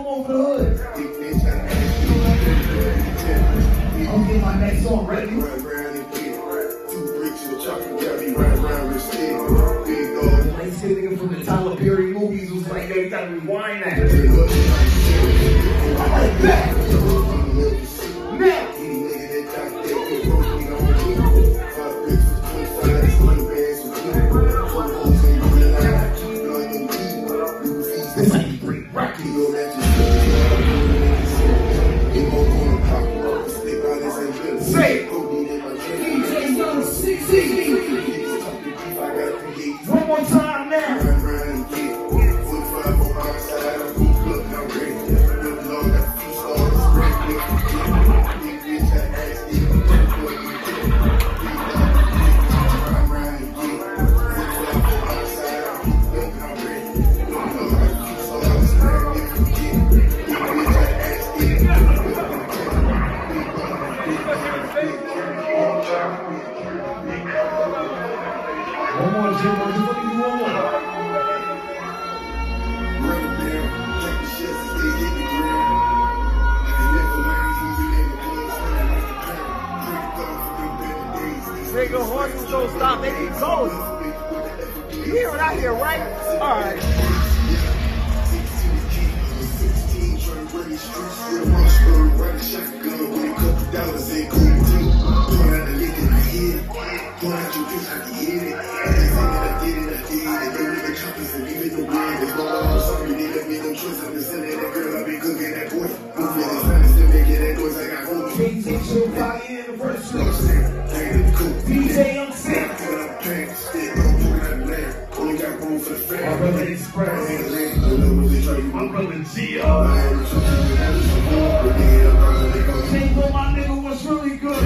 more for the hood. I'm getting my next song ready. Like this nigga from the Tyler Perry movies was like, yo, you gotta rewind that. I like that. Now. This ain't great record. Say it. One more time now. One more, Jim. What do you want? Nigga, horses don't stop, they keep going. You hear what I hear, right? Alright. DJ I'm sick. My brother Express. My brother Gio. Take on my nigga what's really good.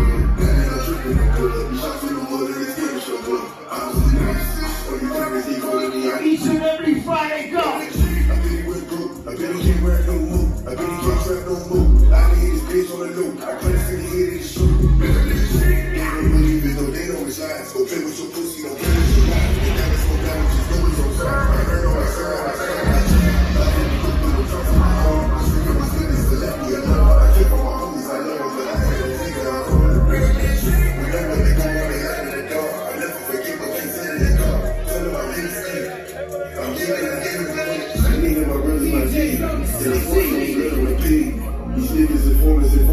Each and every Friday go. I bet he can't rap no more. I bet he can't trap no more. I need his bitch on the loop. I put his city head in the shoe. They don't believe it though, they know it's lies. Go play with your pussy, don't play with your life. They never slow down, just know it's on side. I heard on my side, I said I had to put the trucks on my home. I street on my goodness, to left me alone. I came from my homies, I love them, but I had to figure out. Whenever they go on, they out in the dark. I never forget what they said in the car. Tell them I'm in the street. I'm giving it again. I need my brothers, my team. These niggas informers